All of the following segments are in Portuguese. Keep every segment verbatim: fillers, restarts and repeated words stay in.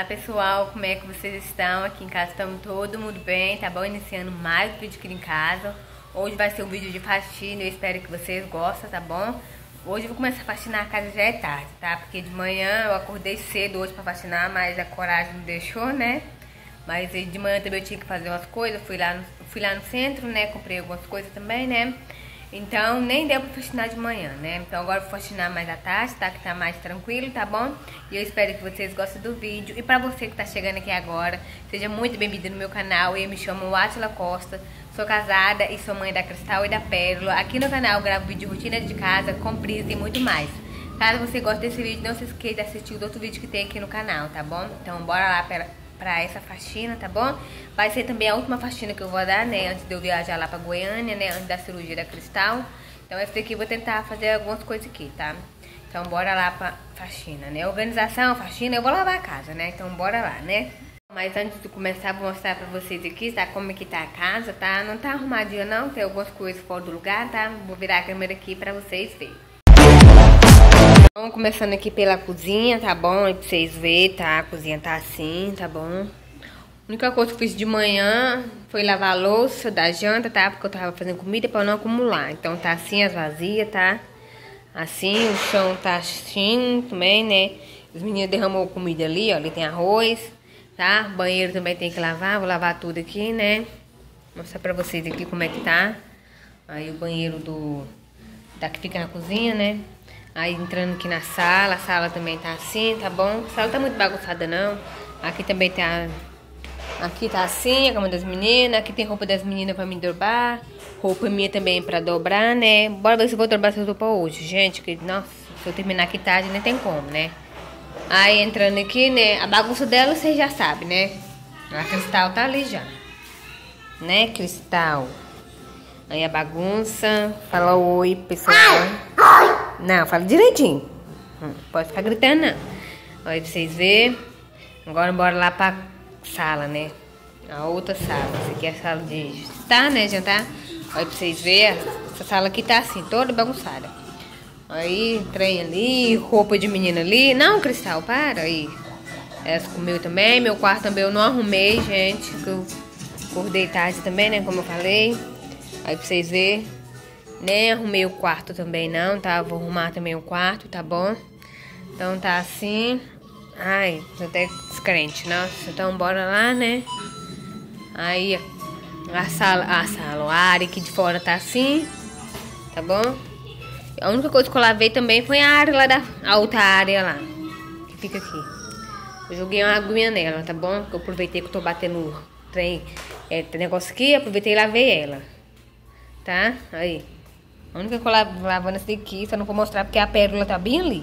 pessoal, como é que vocês estão? Aqui em casa estamos todo mundo bem, tá bom? Iniciando mais um vídeo aqui em casa. Hoje vai ser um vídeo de faxina, eu espero que vocês gostem, tá bom? Hoje eu vou começar a faxinar a casa, já é tarde, tá? Porque de manhã eu acordei cedo hoje pra faxinar, mas a coragem não deixou, né? Mas de manhã também eu tinha que fazer umas coisas, fui lá no, fui lá no centro, né? Comprei algumas coisas também, né? Então nem deu pra faxinar de manhã, né? Então agora eu vou faxinar mais à tarde, tá? Que tá mais tranquilo, tá bom? E eu espero que vocês gostem do vídeo. E pra você que tá chegando aqui agora, seja muito bem-vindo no meu canal. Eu me chamo Átila Costa, sou casada e sou mãe da Cristal e da Pérola. Aqui no canal eu gravo vídeo de rotina de casa, comprido e muito mais. Caso você goste desse vídeo, não se esqueça de assistir o outro vídeo que tem aqui no canal, tá bom? Então bora lá pra... pra essa faxina, tá bom? Vai ser também a última faxina que eu vou dar, né? Antes de eu viajar lá pra Goiânia, né? Antes da cirurgia da Cristal. Então essa daqui eu vou tentar fazer algumas coisas aqui, tá? Então bora lá pra faxina, né? Organização, faxina, eu vou lavar a casa, né? Então bora lá, né? Mas antes de começar, vou mostrar pra vocês aqui, tá? Como é que tá a casa, tá? Não tá arrumadinha não, tem algumas coisas fora do lugar, tá? Vou virar a câmera aqui pra vocês verem. Vamos começando aqui pela cozinha, tá bom? Aí pra vocês verem, tá? A cozinha tá assim, tá bom? A única coisa que eu fiz de manhã foi lavar a louça da janta, tá? Porque eu tava fazendo comida pra não acumular. Então tá assim as vazias, tá? Assim, o chão tá assim também, né? Os meninos derramou comida ali, ó. Ali tem arroz, tá? Banheiro também tem que lavar, vou lavar tudo aqui, né? Vou mostrar pra vocês aqui como é que tá. Aí o banheiro do... da que fica na cozinha, né? Aí entrando aqui na sala, a sala também tá assim, tá bom? A sala tá muito bagunçada não. Aqui também tá... Aqui tá assim, a cama das meninas. Aqui tem roupa das meninas pra me dobrar. Roupa minha também pra dobrar, né? Bora ver se eu vou dobrar essa roupa hoje, gente. Que, nossa, se eu terminar aqui tarde, nem tem como, né? Aí entrando aqui, né? A bagunça dela vocês já sabem, né? A Cristal tá ali já. Né, Cristal? Aí a bagunça. Fala oi, pessoal. Não, fala direitinho. Hum, pode ficar gritando, não. Olha pra vocês verem. Agora bora lá pra sala, né? A outra sala. Essa aqui é a sala de jantar, né? Jantar. Olha pra vocês verem. Essa sala aqui tá assim, toda bagunçada. Aí, trem ali, roupa de menina ali. Não, Cristal, para aí. Essa comeu também. Meu quarto também eu não arrumei, gente. Que eu acordei tarde também, né? Como eu falei. Aí pra vocês verem. Nem arrumei o quarto também não, tá? Vou arrumar também o quarto, tá bom? Então tá assim. Ai, tô até descrente, nossa. Então bora lá, né? Aí a sala, a sala, a área aqui de fora tá assim, tá bom? A única coisa que eu lavei também foi a área lá da... a outra área lá, que fica aqui. Eu joguei uma aguinha nela, tá bom? Porque eu aproveitei que eu tô batendo trem, é, tem negócio aqui, aproveitei e lavei ela. Tá? Aí. A única que eu lavo lavando essa daqui, só não vou mostrar porque a pérola tá bem ali.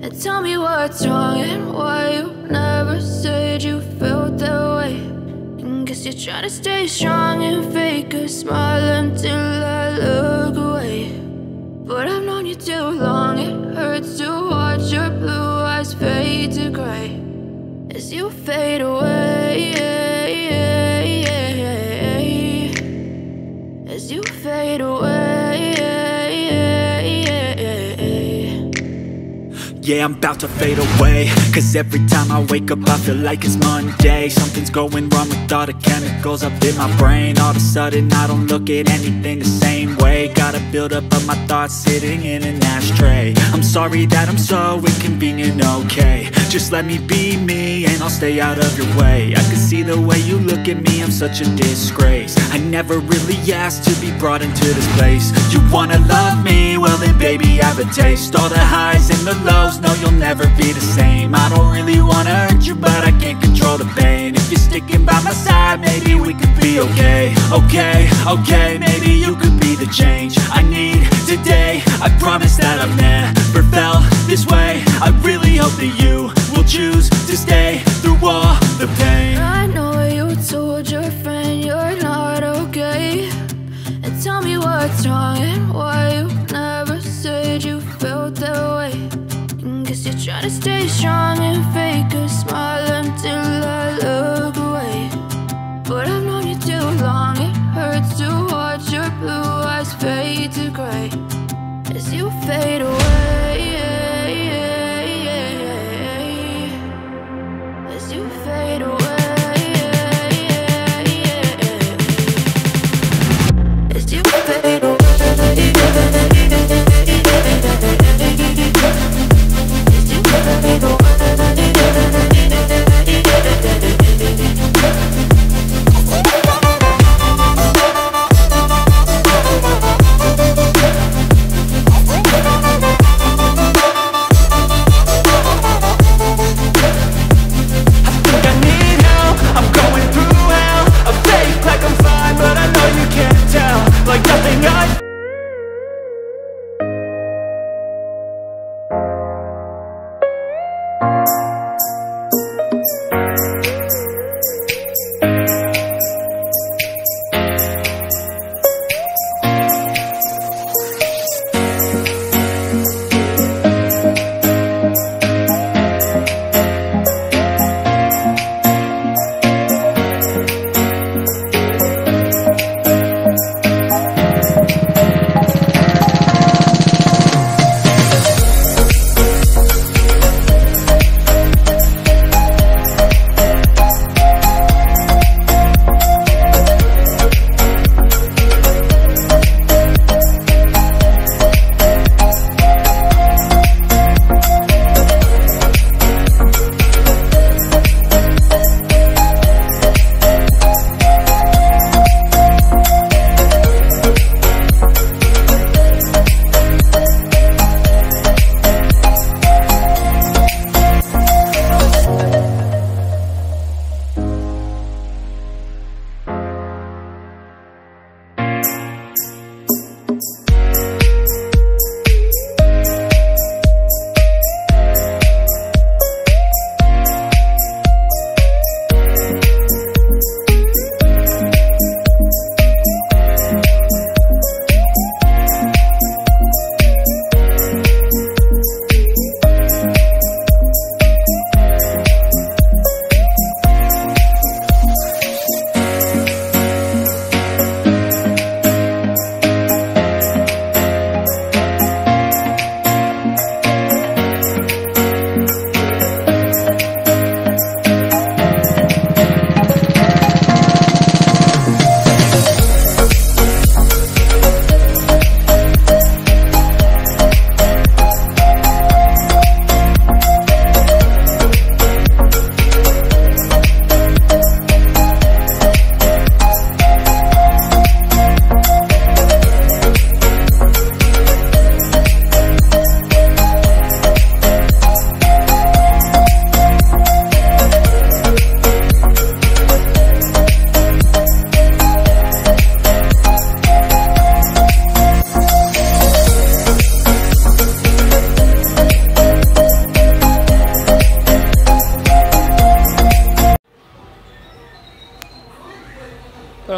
And tell me what's wrong and why you never said you felt that way. And guess you're trying to stay strong and fake a smile until I look away. But I've known you too long, it hurts to watch your blue eyes fade to gray as you fade away, as you fade away. Yeah, I'm about to fade away, cause every time I wake up I feel like it's Monday. Something's going wrong with all the chemicals up in my brain. All of a sudden I don't look at anything the same way. Gotta build up of my thoughts sitting in an ashtray. I'm sorry that I'm so inconvenient, okay. Just let me be me and I'll stay out of your way. I can see the way you look at me, I'm such a disgrace. I never really asked to be brought into this place. You wanna love me? Well then baby, have a taste. All the highs and the lows, no, you'll never be the same. I don't really wanna hurt you, but I can't control the pain. If you're sticking by my side, maybe we could be okay. Okay, okay, maybe you could be the change I need today. I promise that I've never felt this way. I really hope that you will choose to stay through all the pain. I know you told your friend you're not okay. And tell me what's wrong and why you never said you felt that way. Guess you're trying to stay strong and fake a smile until I look away. But I've known you too long, it hurts to watch your blue eyes fade to gray as you fade away, as you fade away, as you fade away.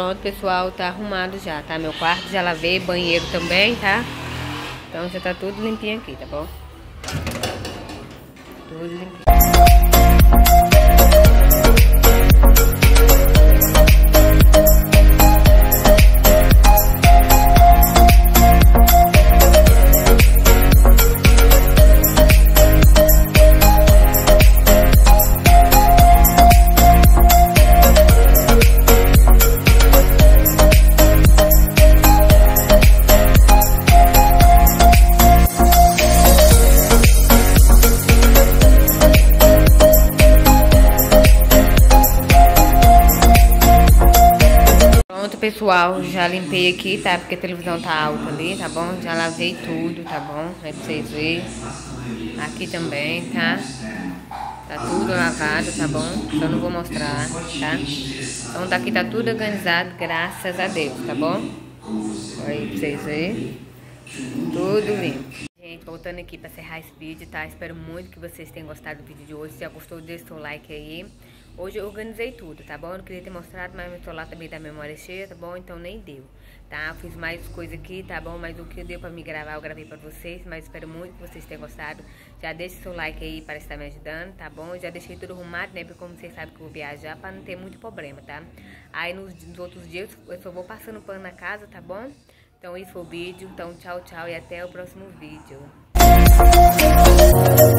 Pronto, pessoal, tá arrumado já, tá? Meu quarto já lavei, banheiro também, tá? Então já tá tudo limpinho aqui, tá bom? Tudo limpinho. Pessoal, já limpei aqui, tá? Porque a televisão tá alta ali, tá bom? Já lavei tudo, tá bom? Aí pra vocês verem. Aqui também, tá? Tá tudo lavado, tá bom? Só não vou mostrar, tá? Então daqui tá tudo organizado, graças a Deus, tá bom? Aí pra vocês verem. Tudo limpo. Gente, voltando aqui pra encerrar esse vídeo, tá? Espero muito que vocês tenham gostado do vídeo de hoje. Se já gostou, deixa o seu like aí. Hoje eu organizei tudo, tá bom? Eu não queria ter mostrado, mas meu celular também da memória cheia, tá bom? Então nem deu, tá? Eu fiz mais coisa aqui, tá bom? Mas o que deu pra me gravar, eu gravei pra vocês. Mas espero muito que vocês tenham gostado. Já deixa o seu like aí para estar me ajudando, tá bom? Eu já deixei tudo arrumado, né? Porque como vocês sabem que eu vou viajar, pra não ter muito problema, tá? Aí nos, nos outros dias eu só vou passando pano na casa, tá bom? Então esse foi o vídeo. Então tchau, tchau e até o próximo vídeo.